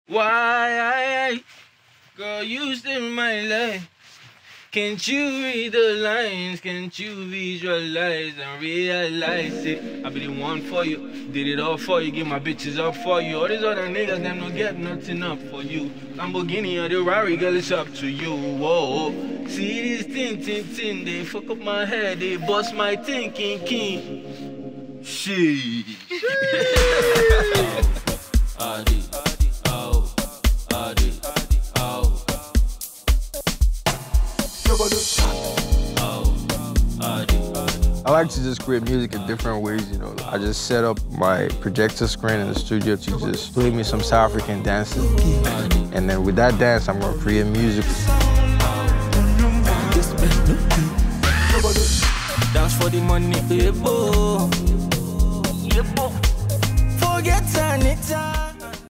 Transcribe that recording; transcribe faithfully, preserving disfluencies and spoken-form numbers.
Why, I, girl, you still my life. Can't you read the lines? Can't you visualize and realize it? I be the one for you, did it all for you, give my bitches up for you. All these other niggas, them don't get nothing up for you. Lamborghini or the Rari, girl, it's up to you. Whoa, see this thing, thing, thing, they fuck up my head, they bust my thinking, king. Shit. Adi, oh, Adi, oh. I like to just create music in different ways, you know. I just set up my projector screen in the studio to just play me some South African dances. And then with that dance, I'm gonna create music. Dance for the money, yebo. Yebo. Forget anytime.